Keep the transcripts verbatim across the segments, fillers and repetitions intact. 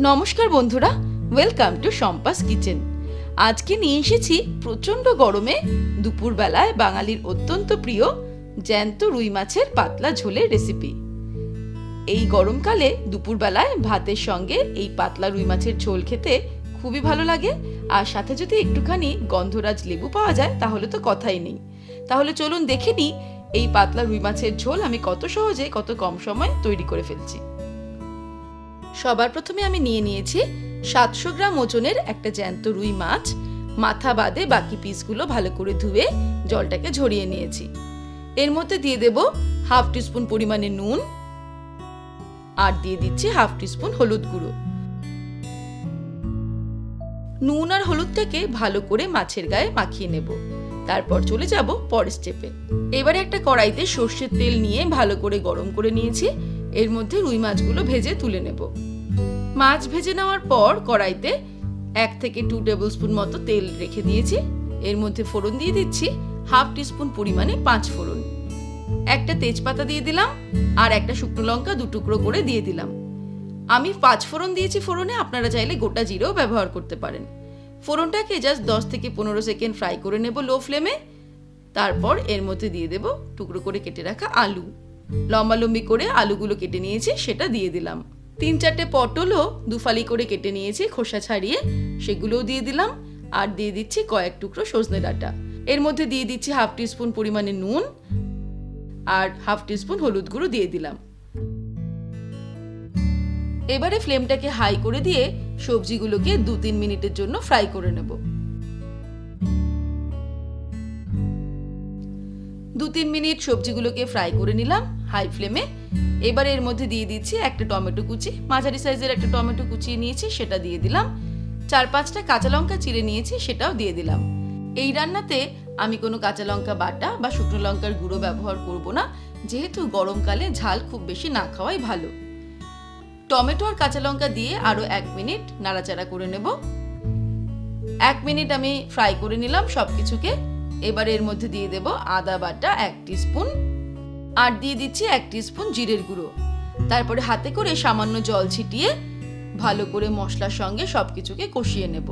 নমস্কার বন্ধুরা, welcome to Shampa's kitchen. আজকে নিয়ে এসেছি প্রচণ্ড গরমে দুপুরবেলায় বাঙালির অত্যন্ত প্রিয় জ্যান্ত রুই মাছের পাতলা ঝোলের রেসিপি। এই গরমকালে দুপুরবেলায় ভাতের সঙ্গে এই পাতলা রুই মাছের ঝোল খেতে খুবই ভালো লাগে, আর সাথে যদি একটুখানি গন্ধরাজ লেবু পাওয়া যায় তাহলে তো কথাই নেই। তাহলে চলুন দেখে নিই এই পাতলা রুই মাছের ঝোল আমি কত সহজে কত কম সময় তৈরি করে ফেলছি। সবার প্রথমে আমি নিয়ে নিয়েছি সাতশো গ্রাম ওজনের একটা জ্যান্ত রুই মাছ। মাথা বাদে বাকি পিসগুলো ভালো করে ধুয়ে জলটাকে ঝরিয়ে নিয়েছি। এর মধ্যে দিয়ে দেব হাফ টিস্পুন পরিমাণে নুন, আর দিয়ে দিচ্ছি হাফ টিস্পুন হলুদ গুঁড়ো। নুন আর হলুদটাকে ভালো করে মাছের গায়ে মাখিয়ে নেব। তারপর চলে যাব পরের স্টেপে। এবারে একটা কড়াইতে সর্ষের তেল নিয়ে ভালো করে গরম করে নিয়েছি। এর মধ্যে রুই মাছগুলো ভেজে তুলে নেব। মাছ ভেজে নেওয়ার পর কড়াইতে এক থেকে টু টেবিল স্পুন মতো তেল রেখে দিয়েছি। এর মধ্যে ফোড়ন দিয়ে দিচ্ছি হাফ টিস্পুন পরিমাণে পাঁচ ফোড়ন, একটা তেজপাতা দিয়ে দিলাম, আর একটা শুকনো লঙ্কা দু টুকরো করে দিয়ে দিলাম। আমি পাঁচ ফোড়ন দিয়েছি ফোড়নে, আপনারা চাইলে গোটা জিরেও ব্যবহার করতে পারেন। ফোড়নটাকে জাস্ট দশ থেকে পনেরো সেকেন্ড ফ্রাই করে নেব লো ফ্লেমে। তারপর এর মধ্যে দিয়ে দেব টুকরো করে কেটে রাখা আলু। লম্বা লম্বি করে আলুগুলো কেটে নিয়েছি, সেটা দিয়ে দিলাম। তিন চারটে পটলও দুফালি করে কেটে নিয়েছি খোসা ছাড়িয়ে, সেগুলোও দিয়ে দিলাম। আর দিয়ে দিচ্ছি কয়েক টুকরো সজনে ডাঁটা। এর মধ্যে দিয়ে দিচ্ছি হাফ টিস্পুন পরিমাণে নুন, আর হাফ টিস্পুন হলুদ গুঁড়ো দিয়ে দিলাম। এবারে ফ্লেমটাকে হাই করে দিয়ে সবজিগুলোকে দু তিন মিনিটের জন্য ফ্রাই করে নেব। দু তিন মিনিট সবজিগুলোকে ফ্রাই করে নিলাম হাই ফ্লেমে। এবারে এর মধ্যে দিয়ে দিচ্ছি একটা টমেটো কুচি, মাঝারি সাইজের একটা টমেটো কুচিয়ে নিয়েছি, সেটা দিয়ে দিলাম। চার পাঁচটা কাঁচা লঙ্কা চিড়ে নিয়েছি, সেটাও দিয়ে দিলাম। এই রান্নাতে আমি কোনো কাঁচা লঙ্কা বাটা বা শুকনো লঙ্কার গুঁড়ো ব্যবহার করব না, যেহেতু গরমকালে ঝাল খুব বেশি না খাওয়াই ভালো। টমেটো আর কাঁচা লঙ্কা দিয়ে আরো এক মিনিট নাড়াচাড়া করে নেব। এক মিনিট আমি ফ্রাই করে নিলাম সবকিছুকে। এবার এর মধ্যে দিয়ে দেব আদা বাটা এক টিস্পুন, আর দিয়ে দিচ্ছি এক টিস্পুন জিরের গুঁড়ো। তারপরে হাতে করে সামান্য জল ছিটিয়ে ভালো করে মশলার সঙ্গে সবকিছুকে কষিয়ে নেব।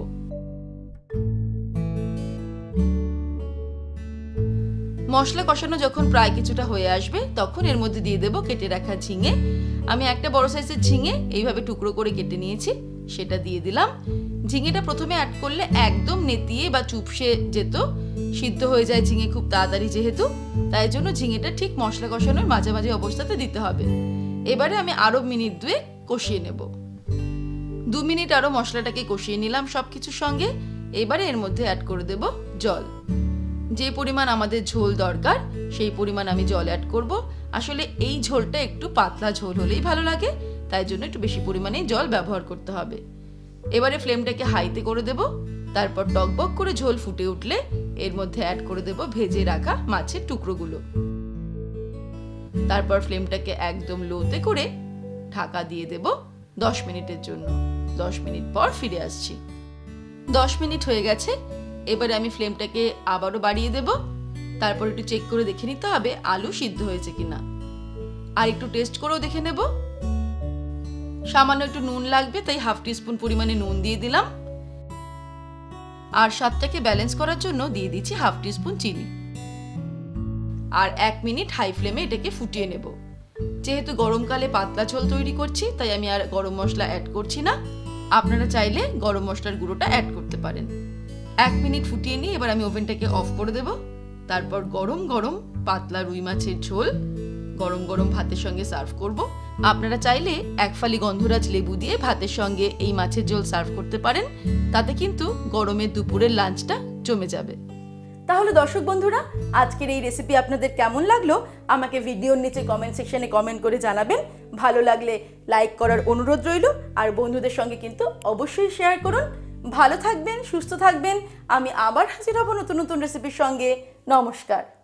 মশলা কষানো যখন প্রায় কিছুটা হয়ে আসবে তখন এর মধ্যে দিয়ে দেব কেটে রাখা ঝিঙে। আমি একটা বড় সাইজের ঝিঙে এইভাবে টুকরো করে কেটে নিয়েছি, সেটা দিয়ে দিলাম। ঝিঙেটা প্রথমে অ্যাড করলে একদম নেতিয়ে বা চুপসে যেত, সিদ্ধ হয়ে যায় ঝিঙে খুব তাড়াতাড়ি যেহেতু, তাই জন্য ঝিঙেটা ঠিক মশলা কষানোর মাঝামাঝি অবস্থাতে দিতে হবে। এবারে আমি আরো মিনিট দুয়ে কষিয়ে নেব। দু মিনিট আরো মশলাটাকে কষিয়ে নিলাম সবকিছুর সঙ্গে। এবারে এর মধ্যে অ্যাড করে দেব জল। যে পরিমাণ আমাদের ঝোল দরকার সেই পরিমাণ আমি জল অ্যাড করব। আসলে এই ঝোলটা একটু পাতলা ঝোল হলেই ভালো লাগে, তাই জন্য একটু বেশি পরিমাণে জল ব্যবহার করতে হবে। এবারে ফ্লেমটাকে হাইতে করে দেব। তারপর টকবক করে ঝোল ফুটে উঠলে এর মধ্যে অ্যাড করে দেব ভেজে রাখা মাছের টুকরোগুলো। তারপর ফ্লেমটাকে একদম লোতে করে ঢাকা দিয়ে দেব দশ মিনিটের জন্য। দশ মিনিট পর ফিরে আসছি। দশ মিনিট হয়ে গেছে। এবারে আমি ফ্লেমটাকে আবারও বাড়িয়ে দেব। তারপর একটু চেক করে দেখে নিতে হবে আলু সিদ্ধ হয়েছে কিনা, আর একটু টেস্ট করেও দেখে নেব। সামান্য একটু নুন লাগবে, তাই হাফ টিস্পুন পরিমাণে নুন দিয়ে দিলাম। আর স্বাদটাকে ব্যালেন্স করার জন্য দিয়ে দিচ্ছি হাফ টিস্পুন চিনি। আর এক মিনিট হাই ফ্লেমে এটাকে ফুটিয়ে নেব। যেহেতু গরমকালে পাতলা ঝোল তৈরি করছি, তাই আমি আর গরম মশলা অ্যাড করছি না। আপনারা চাইলে গরম মশলার গুঁড়োটা অ্যাড করতে পারেন। এক মিনিট ফুটিয়ে নিয়ে এবার আমি ওভেনটাকে অফ করে দেব। তারপর গরম গরম পাতলা রুই মাছের ঝোল গরম গরম ভাতের সঙ্গে সার্ভ করব। আপনারা চাইলে এক ফালি গন্ধরাজ লেবু দিয়ে ভাতের সঙ্গে এই মাছের ঝোল সার্ভ করতে পারেন, তাতে কিন্তু গরমের দুপুরের লাঞ্চটা জমে যাবে। তাহলে দর্শক বন্ধুরা, আজকের এই রেসিপি আপনাদের কেমন লাগলো আমাকে ভিডিওর নিচে কমেন্ট সেকশনে কমেন্ট করে জানাবেন। ভালো লাগলে লাইক করার অনুরোধ রইল, আর বন্ধুদের সঙ্গে কিন্তু অবশ্যই শেয়ার করুন। ভালো থাকবেন, সুস্থ থাকবেন। আমি আবার হাজির হব নতুন নতুন রেসিপির সঙ্গে। নমস্কার।